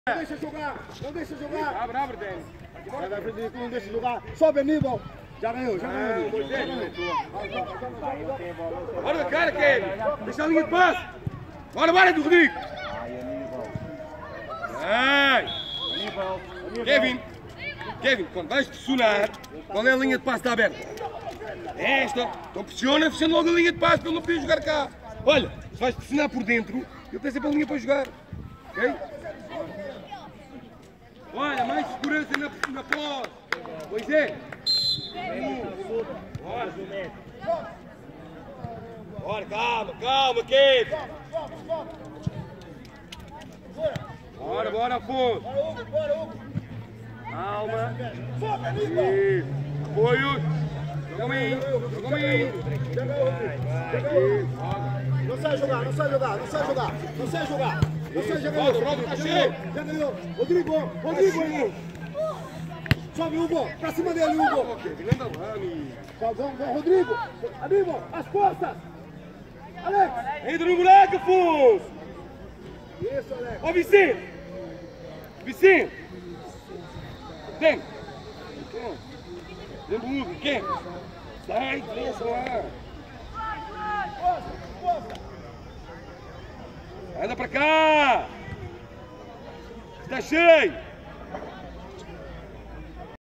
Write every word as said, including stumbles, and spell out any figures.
Não deixa jogar, não deixa jogar. Abre, abre, Dani. Vai na frente dele, não deixa jogar. Sobe, Aníbal. Já ganhou, já ganhou. Bora da cara, Kevin. Deixa a linha de passe. Bora, bora, do Rodrigo. Ai. Kevin. Kevin, quando vais pressionar, qual é a linha de passe que está aberta? Esta. Então pressiona, fechando logo a linha de passe para ele não poder jogar cá. Olha, se vais pressionar por dentro, ele tem sempre a linha para jogar. Ok? Olha, mais segurança na, na posse. Pois é. Bora. Bora, calma, calma, Kevin. Bora, bora, Afonso. Calma. Isso. Apoio. Calma aí. Calma aí. Não sai jogar, não sai jogar, não sai jogar. Não sai jogar. Não sai jogar. Roda, roda, tá cheio. Já ganhou. Rodrigo, Rodrigo aí. Sobe, Hugo. Pra cima dele, Hugo. Vamos, vamos, Rodrigo. Aníbal, as costas. Alex. Entra no buraco, Afonso. Isso, Alex. Ó, Vicente. Vicente. Vem. Vem, Hugo. Quem? Sai, pensa lá. Anda pra cá. Está cheio.